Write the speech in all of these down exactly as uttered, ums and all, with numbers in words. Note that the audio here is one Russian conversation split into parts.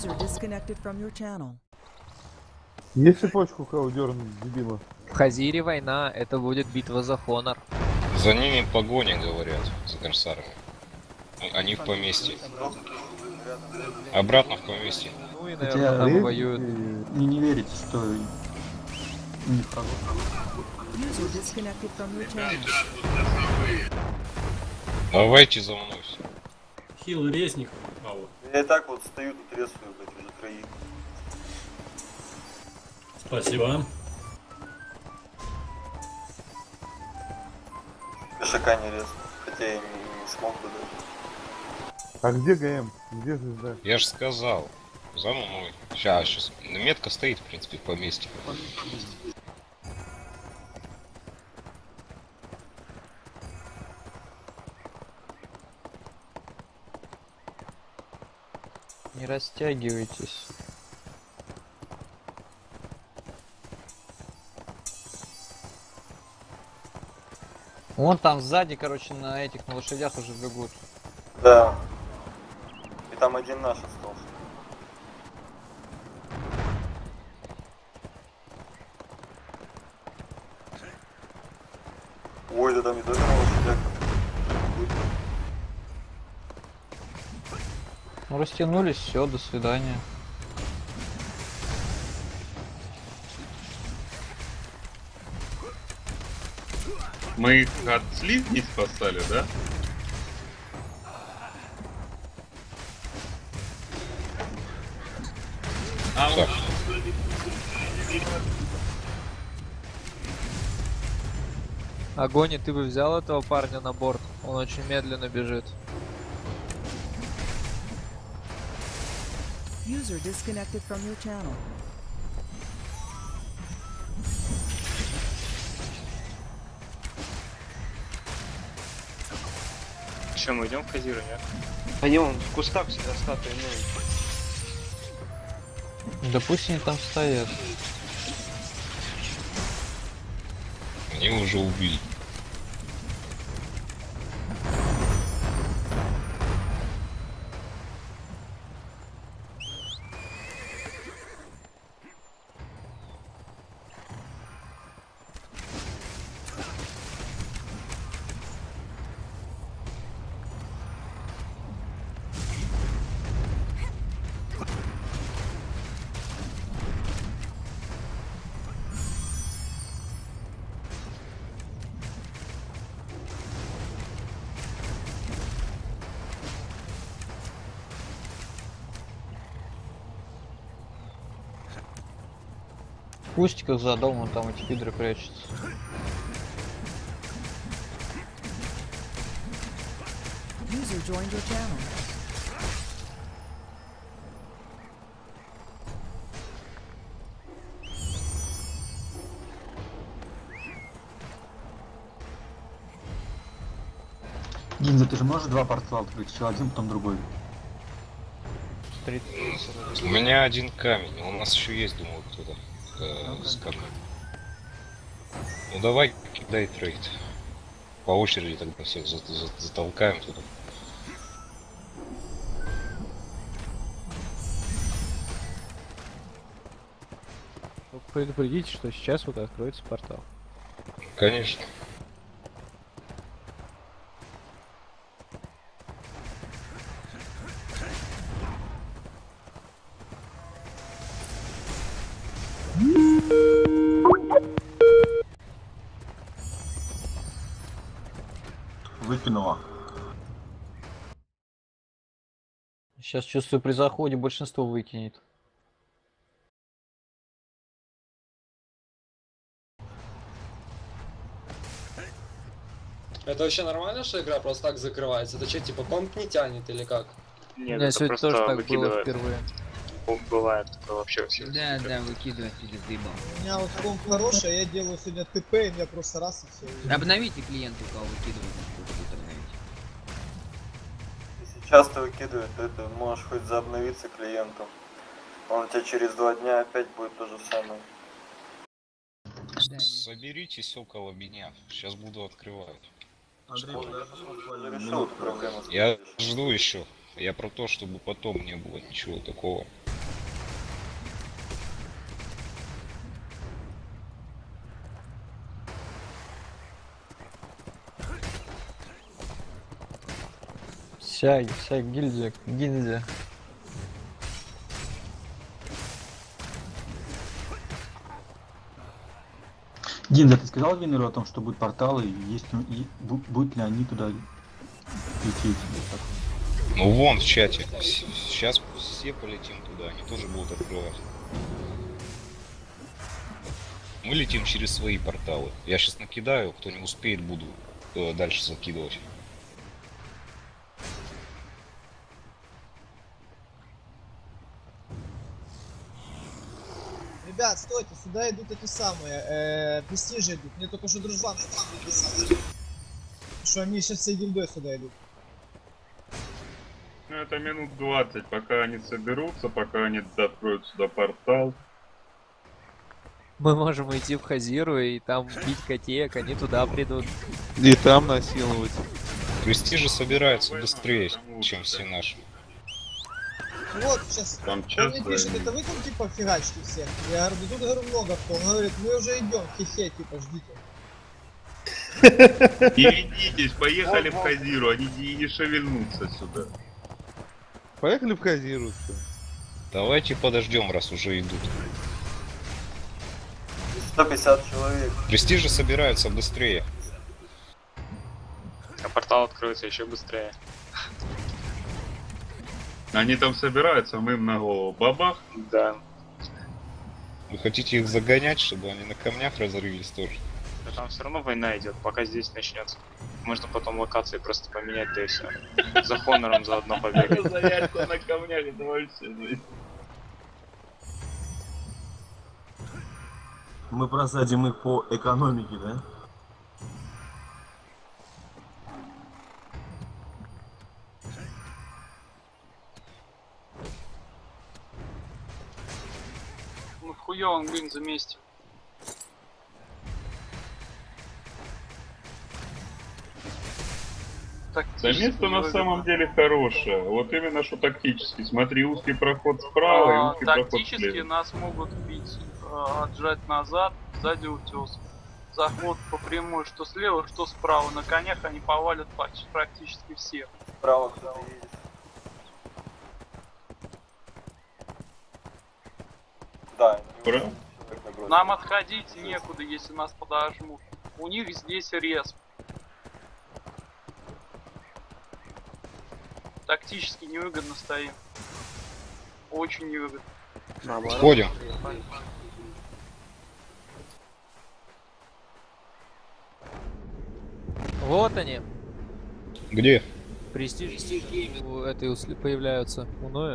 User disconnected from your channel. Есть цепочку, кого дернуть, дебила? В Хазире война, это будет битва за Хонор. За ними погоня, говорят, за корсарами. Они в поместье. Обратно в поместье. Ну и, Хотя наверное, там Рейд, воюют. э, И не верите, что у них врагов. User disconnected from your channel. Давайте за мной все. Хил резник. А вот. Я и так вот стою тут рисую, блядь, уже троих. Спасибо. Кошака не резал, хотя я не, не смог бы даже. А где ГМ? Где звезда? Я же сказал. За мной. Сейчас, сейчас. Метка стоит, в принципе, в поместье. Не растягивайтесь. Вон там сзади, короче, на этих, на лошадях уже бегут. Да. И там один наш остался. Ой, да там не только на лошадях. Ну, растянулись, все, до свидания. Мы их от слив не спасали, да? А Так. Огонь, ты бы взял этого парня на борт? Он очень медленно бежит. User disconnected from your channel. Че, мы идем в Хазиру, нет? Пойдем, он в кустах всегда статуи, ну. Да пусть они там стоят. Они уже убили. В кустиках за домом там эти гидры прячутся. User joined your channel. Гинза, ты же можешь два портала открыть? Еще один, потом другой. У меня один камень. У нас еще есть, думаю, кто-то э, с камнем. Ну давай, кидай трейд. По очереди тогда всех за за затолкаем туда. Предупредите, что сейчас вот откроется портал. Конечно. Выкинула. Сейчас чувствую, при заходе большинство выкинет. Это вообще нормально, что игра просто так закрывается? Это что, типа комп не тянет или как? Нет, У меня это сегодня просто тоже так было выкидывает. впервые. Бывает такое вообще все. Да, да, выкидывать перед заебал. У меня вот комп хороший, я делаю сегодня ТП, и меня просто раз и все. Обновите клиента, у кого выкидывают. Обновите. Если часто выкидывает, то это можешь хоть заобновиться клиентом. Он у тебя через два дня опять будет то же самое. Соберитесь около меня. Сейчас буду открывать. Андрей, я решил эту проблему. Я жду еще. Я про то, чтобы потом не было ничего такого. Вся, вся гильдия, гильдия. Гинза, ты сказал Винеру о том, что будут порталы, и есть ли- и бу- будут ли они туда лететь? Ну вон в чате. Сейчас все полетим туда, они тоже будут открывать. Мы летим через свои порталы. Я сейчас накидаю, кто не успеет, буду э, дальше закидывать. Ребят, стойте, сюда идут эти самые, э, престижи идут. Мне только что дружбан написал, что они сейчас всей гильдой сюда идут. Ну это минут двадцать, пока они соберутся, пока они откроют сюда портал. Мы можем идти в Хазиру и там бить котеек, они туда придут. И там насиловать. Престижи собираются быстрее, чем все наши. Вот, сейчас, Там он час мне пишет, займет. это вы там типа фигачите всех? Я говорю, да тут говорю много кто. Он говорит, мы уже идем, хе-хе, типа, ждите. Берегитесь, поехали в Хазиру, они и не шевельнутся сюда. Поехали в Хазиру. Давайте подождем, раз уже идут. сто пятьдесят человек. Престижи собираются быстрее. А портал откроется еще быстрее. Они там собираются, а мы им на голову. Бабах. Да. Вы хотите их загонять, чтобы они на камнях разорились тоже? Да там все равно война идет, пока здесь начнется. Можно потом локации просто поменять, да и все. За Хонором заодно побегать. Зарядка на камнях, это вообще. Мы просадим их по экономике, да? Ну хуя он, блин, за месте. Да место на самом деле хорошее. Вот именно что тактически. Смотри, узкий проход справа и А, узкий проход тактически слева. нас могут бить, а, отжать назад, сзади утес. Заход по прямой, что слева, что справа. На конях они повалят почти практически всех. Справа кто-то едет. Да, Справа? Нам отходить некуда, если нас подожмут. У них здесь рез. Тактически невыгодно стоим. Очень невыгодно. Сходим. Вот они. Где? Престиж у этой усли появляются. У Ноя.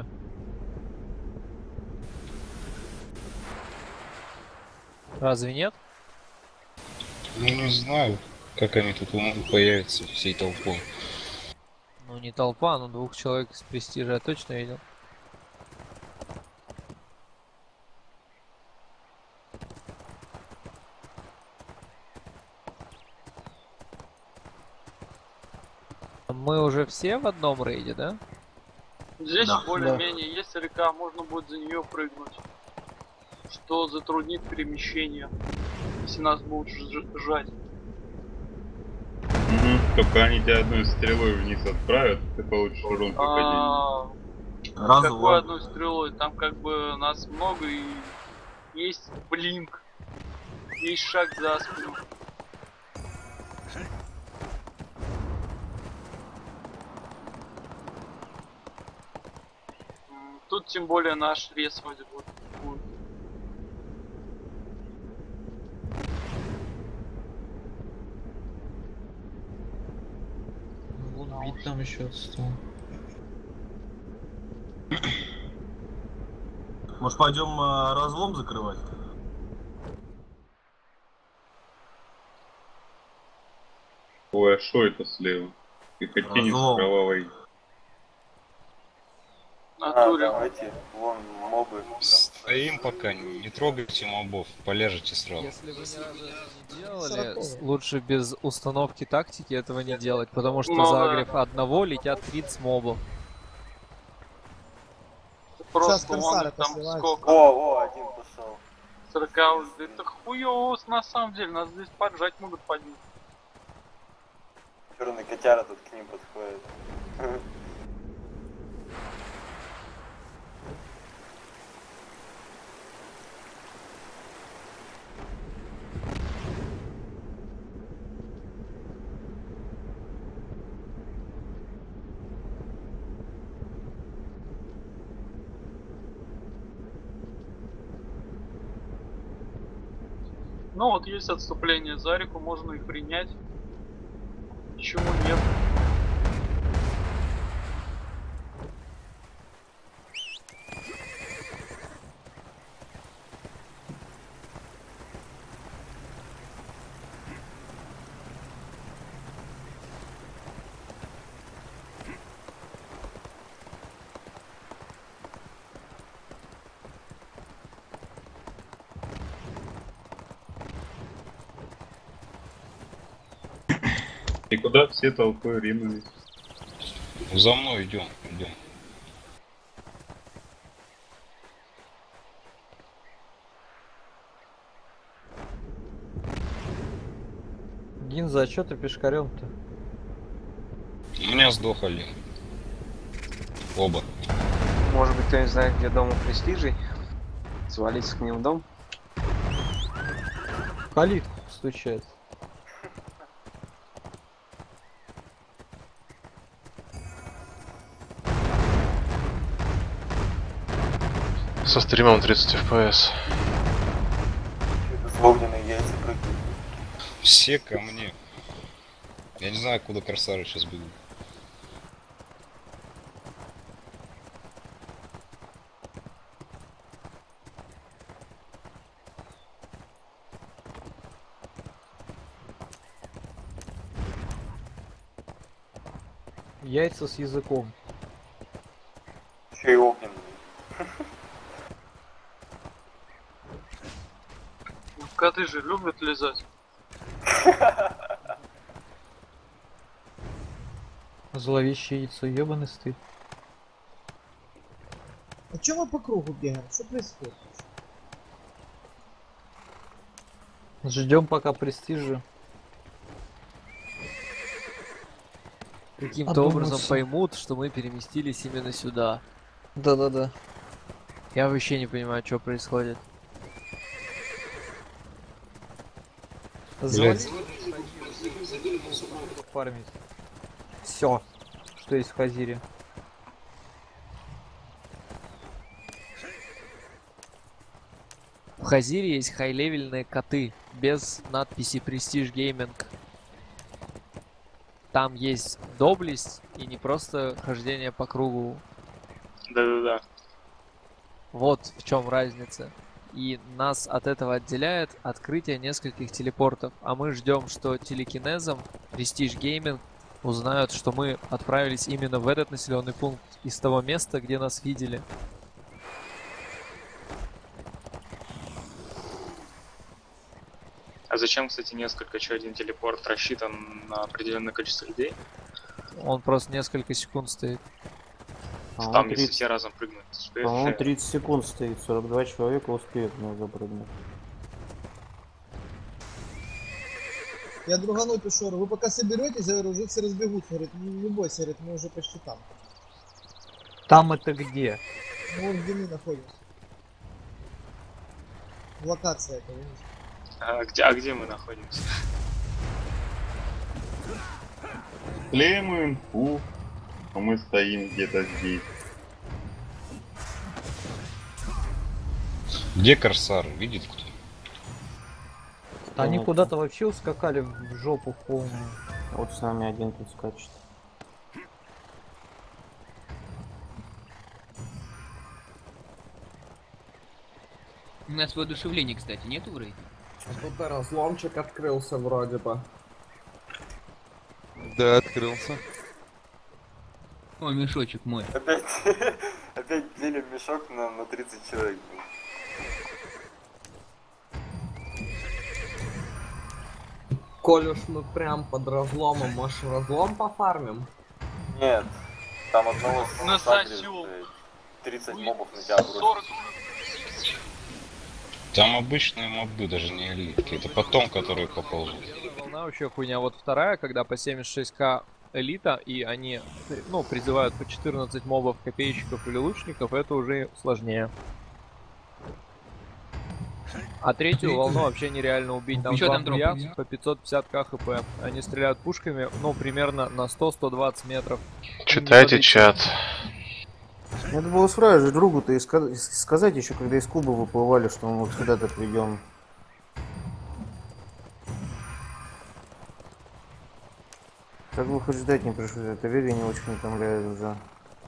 Разве нет? Ну не знаю, как они тут могут появиться всей толпой. Ну не толпа, но двух человек из престижа я точно видел. Мы уже все в одном рейде, да? Здесь Да. более-менее есть река, можно будет за нее прыгнуть. Что затруднит перемещение, если нас будут ж- жать. Угу. Только они тебя одной стрелой вниз отправят, ты получишь урон А, попадения. какой одной стрелой? Там как бы нас много и есть блинк, есть шаг за спину. М, Тут тем более наш рез вроде бы будет. Вон бить там еще отстал. Может пойдем э, разлом закрывать? Ой, а шо это слева? Пехотинец с Разлом. кровавой. А, Натуре. давайте, вон мобы. Стоим пока, не трогайте мобов, полежите сразу. Если вы ни разу этого не делали, с- лучше без установки тактики этого не делать, потому что Ну за да. агриф одного летят тридцать мобов. Просто корсары вон там посылают. сколько. О, о, один пошел. сорока уже. Это хуёво на самом деле, нас здесь поджать могут поднять. Черный котяра тут к ним подходит. Ну вот есть отступление за реку, можно и принять. Почему нет? И куда все толпой ринулись? За мной идем, идем. Гинза, а чё ты пешкарем-то? У меня сдох Олег. Оба. Может быть, кто не знает, где дом у Престижей? Свалиться к ним в дом? Калитку стучает. Со стримом тридцать эф пи эс. Огненные яйца прыгают. Все ко мне. Я не знаю, куда корсары сейчас бегут. Яйца с языком. Еще и огненные. Коты же любят лизать. Зловещее яйцо, ебаный стыд. А чё мы по кругу бегаем? Что происходит? Ждем пока Престижа. Каким-то Одуматься. образом поймут, что мы переместились именно сюда. Да-да-да. Я вообще не понимаю, что происходит. Звонить. Фармить. Все, что есть в Хазире. В Хазире есть хай-левельные коты без надписи Prestige Gaming. Там есть доблесть и не просто хождение по кругу. Да-да-да. Вот в чем разница. И нас от этого отделяет открытие нескольких телепортов. А мы ждем, что телекинезом Prestige Gaming узнают, что мы отправились именно в этот населенный пункт из того места, где нас видели. А зачем, кстати, несколько, что один телепорт рассчитан на определенное количество людей? Он просто несколько секунд стоит. А там, если все разом прыгнуть, успеешь? По-моему, тридцать секунд стоит, сорок два человека успеют на запрыгнуть. Я другану пишу, вы пока соберетесь, я говорю, уже все разбегутся. Говорит, не, не бойся, говорит, мы уже почти там. Там это где? Мы вот где мы находимся. Локация это, видите? А где, а где мы находимся? Клеим инфу, а мы стоим где-то здесь. Где корсары? Видит кто? Они куда-то вообще ускакали в жопу в полную. Вот с нами один тут скачет. У нас воодушевления, кстати, нету в рейде? Тут разломчик открылся вроде бы. Да, открылся. О, мешочек мой. Опять, опять делим мешок на, на тридцать человек. Коль уж мы прям под разломом, может разлом пофармим? Нет, там одного На сосёл. тридцать мобов на тебя бросит. Там обычные мобы, даже не элитки. Это потом, которые поползут. Волна вообще хуйня. Вот вторая, когда по семьдесят шесть ка элита, и они, ну, призывают по четырнадцать мобов, копейщиков или лучников, это уже сложнее. А третью волну вообще нереально убить. Там Ещё два там дроп хуя есть? по пятьсот пятьдесят ка хп. Они стреляют пушками, ну, примерно на сто — сто двадцать метров. Читайте чат. Надо было сразу же другу-то и ска- сказать еще, когда из куба выплывали, что мы вот куда-то придем. Как вы хоть ждать не пришлось, это Вири не очень утомляет уже.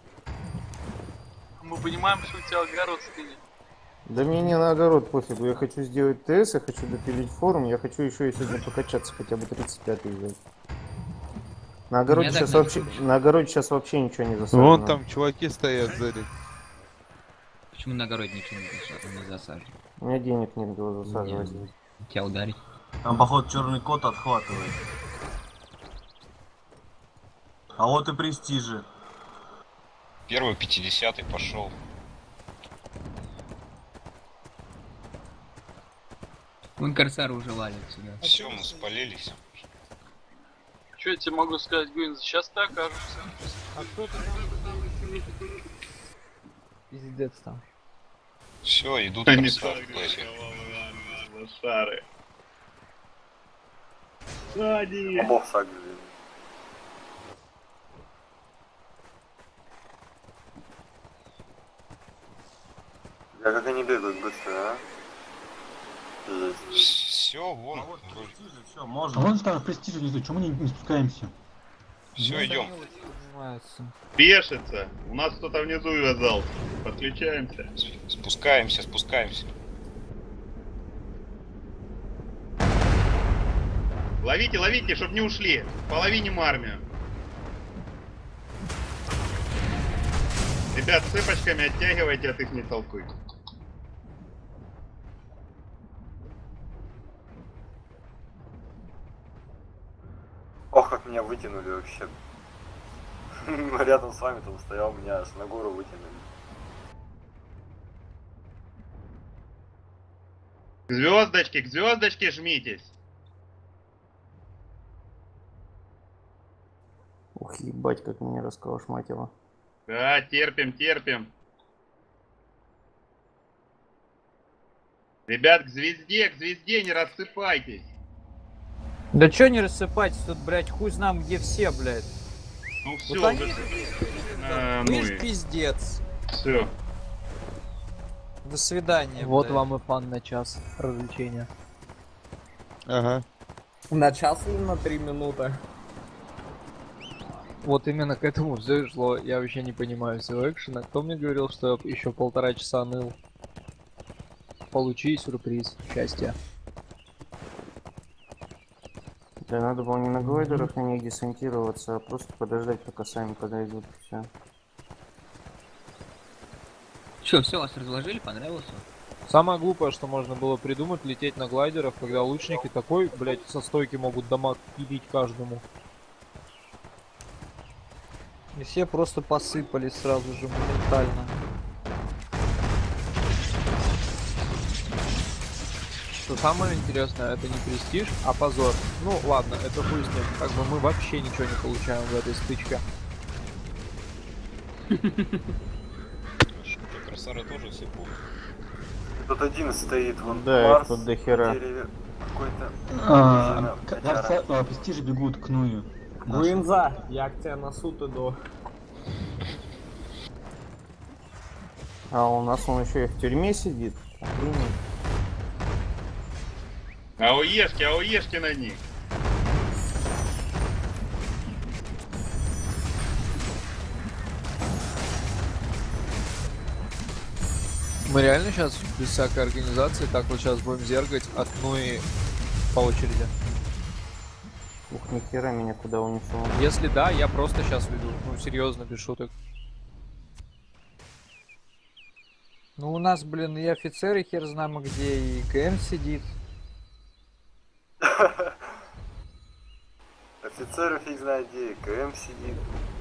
Мы понимаем, что у тебя огород стынет. Да мне не на огород пофигу, я хочу сделать ТС, я хочу допилить форум, я хочу еще и сегодня покачаться, хотя бы тридцать пятый взять. На огороде сейчас вообще, на огороде сейчас вообще ничего не засажено. Вон там чуваки стоят сзади. Почему на огороде ничего не засажено? У меня денег нет было засаживать. Тебя ударить. Там, походу, черный кот отхватывает. А вот и престижи. Первый пятидесятый пошел. Вон корсары уже валятся, да. Все, мы спалились. Что я тебе могу сказать, Гуин, сейчас ты окажешься. А кто ты там? Пиздец там. Все, идут Они корсары. Лошары. Сзади. Бог сагли. Я как они бегают быстро, а? Все, вон. Все, можно. А вон там престиж внизу, чему мы не, не спускаемся? Все, идем. Пешится. У нас кто-то внизу вязал. Подключаемся. Спускаемся, спускаемся. Ловите, ловите, чтоб не ушли. Половиним армию. Ребят, цепочками оттягивайте от их не толкуй. Ох, как меня вытянули вообще. Рядом с вами там стоял, меня аж на гору вытянули. К звездочке, к звездочке жмитесь. Ух, ебать, как меня расколошматило. Да, терпим, терпим. Ребят, к звезде, к звезде не рассыпайтесь. Да чё не рассыпайтесь тут, блядь, хуй знам где все, блядь. Ну все, вот они... а, ну ну и пиздец. Все. До свидания. Вот блядь. вам и фан на час развлечения. Ага. На час или на три минуты? Вот именно к этому все и шло. Я вообще не понимаю всего экшена. Кто мне говорил, что я еще полтора часа ныл? Получи сюрприз. Счастье. Да надо было не на глайдерах на них десантироваться, а просто подождать, пока сами подойдут, и все. Че, все, вас разложили, понравилось? Самое глупое, что можно было придумать, лететь на глайдерах, когда лучники такой, блять, со стойки могут дамаг пилить каждому. И все просто посыпались сразу же моментально. Что самое интересное, это не престиж, а позор. Ну ладно, это хуй с ним. Как бы мы вообще ничего не получаем в этой стычке. Корсары тоже все помнят. Тут один стоит, вон Да, Марс, тут до хера. какой-то. А, корса- а, престижи бегут к Ную. Гуинза, я к тебе на суд иду. А у нас он еще и в тюрьме сидит. Охренеть. Ауешки, ауешки на них. Мы реально сейчас без всякой организации так вот сейчас будем зергать от Нуи по очереди. Ух, нихера меня куда унесло. Если да, я просто сейчас веду. Ну серьезно, без шуток. Ну у нас, блин, и офицеры хер знамо где, и КМ сидит. Офицеры фиг знает где, КМ сидит.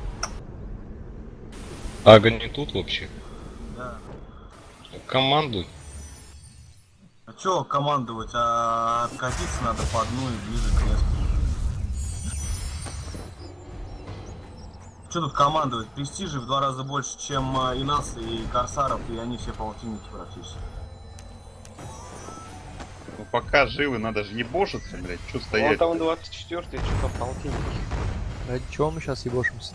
Ага, не тут вообще. Да. Командуй. А чё командовать? А откатиться надо по одну и ближе к месту. Что тут командовать? Престижи в два раза больше, чем а, и нас, и корсаров, и они все полтинники практически. Ну пока живы, надо же ебошиться, блядь, чё Вон стоять? там двадцать четвёртый, что-то полтинники. Ради чего мы сейчас ебошимся?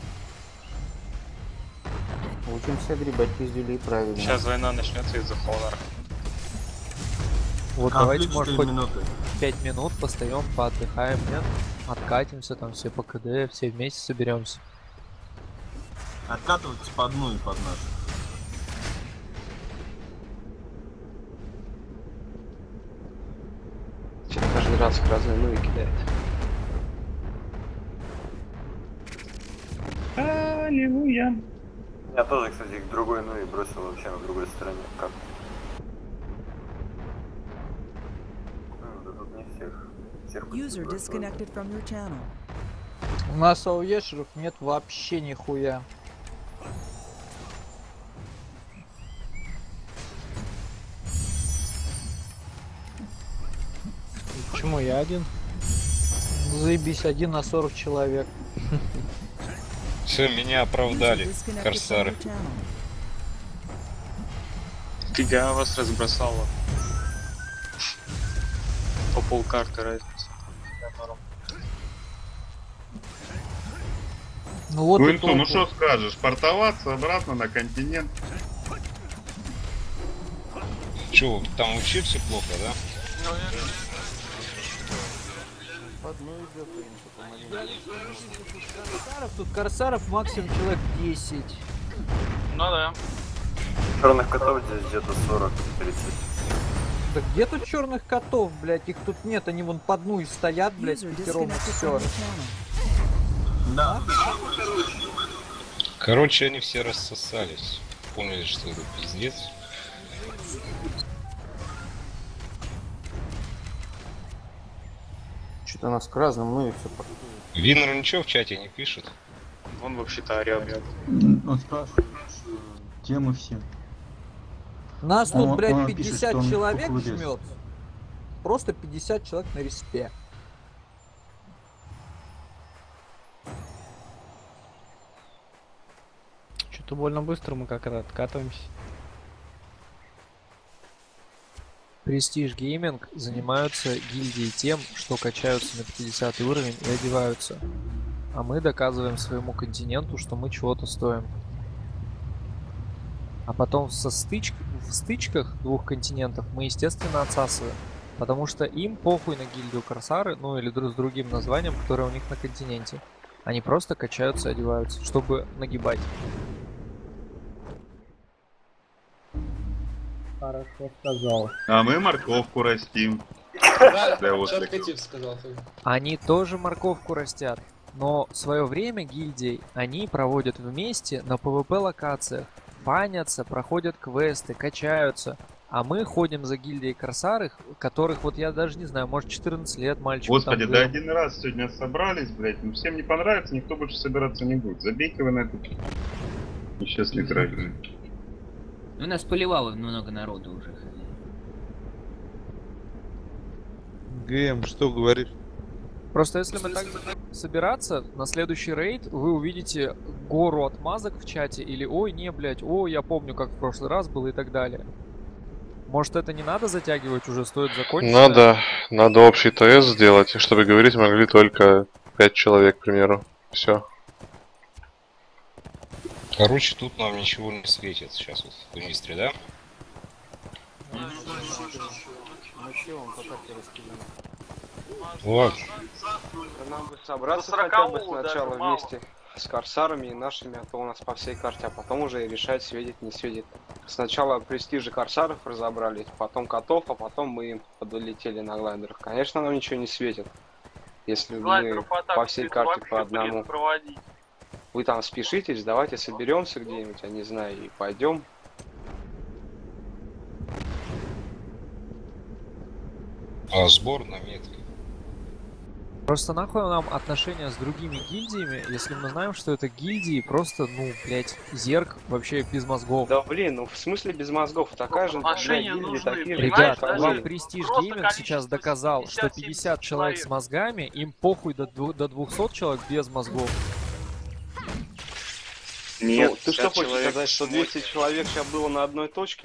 Учимся гребать пиздюлей правильно. Сейчас война начнется из-за Хонора. Вот А, давайте, плюс может, четыре хоть минуты. пять минут постоим, поотдыхаем, нет? Откатимся там все по КД, все вместе соберемся. Откатывайтесь по одну и под нашу. Что-то каждый раз к разной ну и кидает. Аллилуйя. Я тоже, кстати, к другой, ну и бросил вообще на другой стороне. Как? Ну, да тут не всех. Всех User disconnected from your channel. У нас ауешеров нет вообще нихуя. Почему я один? Заебись, один на сорок человек. Все, меня оправдали, корсары. Фига вас разбросало. По полкарты разница. Ну вот Ну, и Инсу, ну толку. что скажешь, портоваться обратно на континент? Че, вы там учиться плохо, да? Корсаров, тут корсаров максимум человек десять. Ну да. Черных котов здесь где-то сорок-тридцать. Да где тут черных котов, блядь? Их тут нет, они вон по дну и стоят, блядь, User пятером и disconnected все. from your channel. Да. Короче, они все рассосались. Поняли, что это пиздец. Что-то нас к разным, ну и все. Винер ничего в чате не пишет. Он вообще-то орёт. Он спрашивает темы все. Нас тут, Он- блядь, он пишет, пятьдесят что он человек куклу лез. жмет. Просто пятьдесят человек на респе. Что-то больно быстро мы как раз откатываемся. Prestige Gaming занимаются гильдией тем, что качаются на пятидесятый уровень и одеваются. А мы доказываем своему континенту, что мы чего-то стоим. А потом со стыч... в стычках двух континентов мы, естественно, отсасываем. Потому что им похуй на гильдию Корсары, ну или друг с другим названием, которое у них на континенте. Они просто качаются и одеваются, чтобы нагибать. Хорошо сказал. А мы морковку растим. Да, Для чат осликов. Катив сказал. Они тоже морковку растят. Но в свое время гильдии они проводят вместе на пэ вэ пэ локациях. Банятся, проходят квесты, качаются. А мы ходим за гильдией Корсары, которых вот я даже не знаю, может четырнадцать лет мальчик. Господи, да один раз сегодня собрались, блядь, ну всем не понравится, никто больше собираться не будет. Забейте вы на этот несчастный трек. У нас поливало много народу уже. ГМ, что говоришь? Просто если мы так собираться, на следующий рейд вы увидите гору отмазок в чате или ой, не, блядь, ой, я помню, как в прошлый раз было и так далее. Может, это не надо затягивать, уже стоит закончить? Надо, надо общий ТС сделать, чтобы говорить могли только пять человек, к примеру. Все. Короче, тут нам ничего не светит сейчас вот в Мистре, да? Ладно. Нам бы собраться До хотя бы сорокового сначала даже мало. вместе с корсарами и нашими, а то у нас по всей карте, а потом уже решать, светит, не светит. Сначала престижи корсаров разобрали, потом котов, а потом мы им подлетели на глайдерах. Конечно, нам ничего не светит, если мы Глайдеров атак по всей это карте вообще по одному. бред проводить. Вы там спешитесь, давайте соберемся где-нибудь, я не знаю, и пойдем. А сбор на метке. Просто нахуй нам отношения с другими гильдиями, если мы знаем, что это гильдии просто, ну, блять, зерк вообще без мозгов. Да блин, ну в смысле без мозгов, такая же Отношения гильдия, нужны, такие же, Ребят, как вам вы. Prestige Просто Gaming количество сейчас доказал, что пятьдесят-семьдесят пятьдесят человек с человек. мозгами, им похуй до, дву- до двухсот человек без мозгов. Нет, ну, ты что пятьдесят хочешь человек сказать, что двести человек сейчас было на одной точке?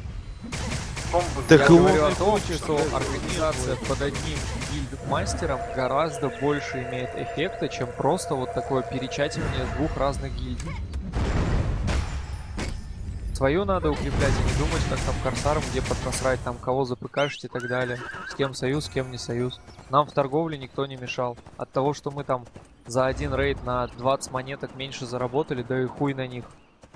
Я говорю о том, что организация под одним гильдмастером гораздо больше имеет эффекта, чем просто вот такое перечатывание двух разных гильдий. свою надо укреплять, и не думать, как там корсарам, где поднасрать, там кого запыкашить и так далее. С кем союз, с кем не союз. Нам в торговле никто не мешал. От того, что мы там за один рейд на двадцать монеток меньше заработали, да и хуй на них.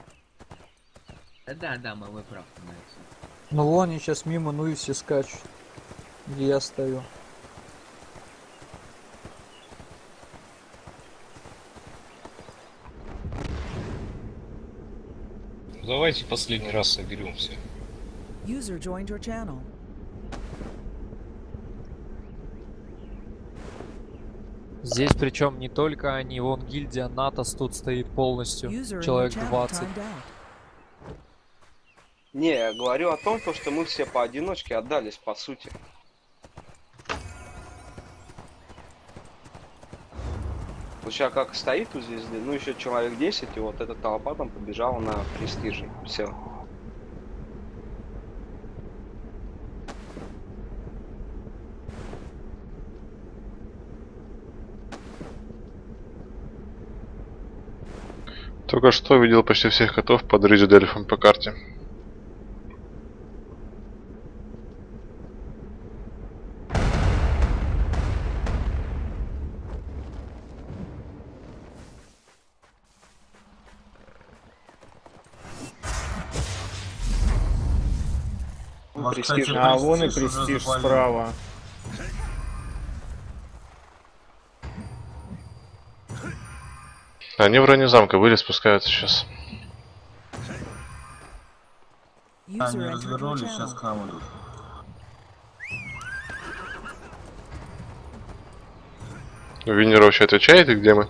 Да, да, мы вы правы. Ну вон, они сейчас мимо, ну и все скачут. Где я стою. Давайте последний раз соберемся. User joined your channel. Здесь причем не только они, вон гильдия Натос тут стоит полностью, человек двадцать. Не, я говорю о том, то, что мы все поодиночке отдались, по сути. Вот сейчас как стоит у звезды, ну еще человек десять, и вот эта толпа там побежала на престиже. Все. Только что видел почти всех котов под Риджидельфом по карте. А вон и престиж справа. Они в районе замка были, спускаются сейчас. Они развернулись, сейчас к нам идут. Винер вообще отвечает, и где мы?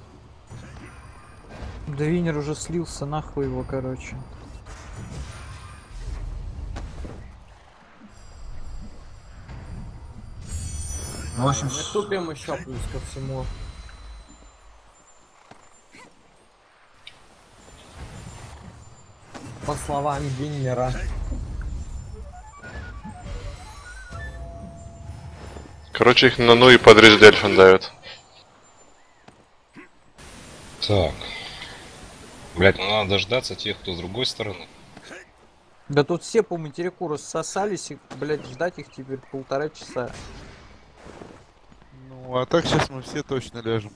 Да Винер уже слился, нахуй его, короче. В общем, мы тупим еще плюс ко всему. По словам Виннера. Короче, их на ну и под Риджидельфом давят. Так. Блять, ну надо дождаться тех, кто с другой стороны. Да тут все по материку рассосались, и, блядь, ждать их теперь полтора часа. Ну, а так сейчас мы все точно ляжем.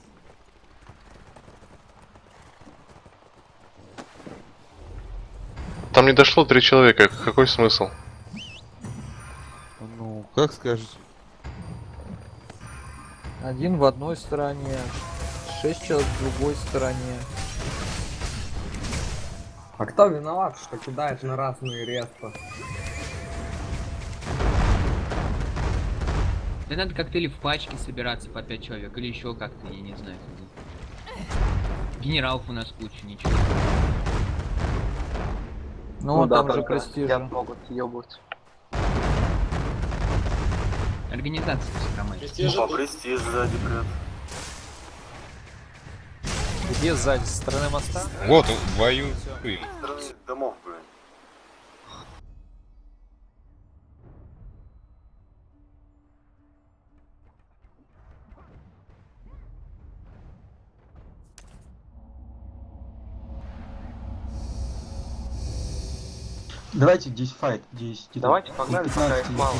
Там не дошло три человека, какой смысл? Ну, как скажете. Один в одной стороне, шесть человек в другой стороне. А кто виноват, что кидает на разные респы? Да надо как-то или в пачке собираться по пять человек, или еще как-то, я не знаю. Генералов у нас куча, ничего. Ну, ну да, там же престижно. Могут ебать. Организация хромает. По престиж сзади прет. Где сзади? Со стороны моста? Вот, воюем. Со стороны домов, блин. Давайте здесь файт, здесь... Давайте погнали, пока их мало.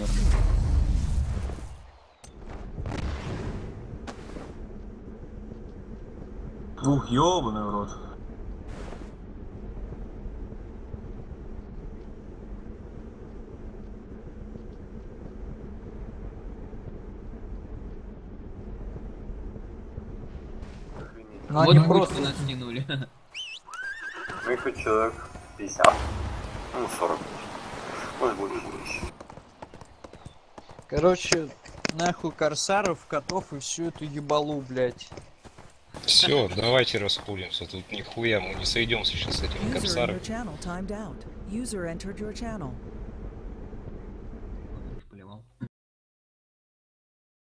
Ух, ёбаный в рот. Ну, вот просто нас тянули. Ну их хоть человек пятьдесят. Ну, сорок. Может больше. Короче, нахуй корсаров, котов и всю эту ебалу, блядь. Все, давайте распулимся. Тут нихуя мы не сойдемся сейчас с этими User in your корсарами. channel timed out. User entered your channel.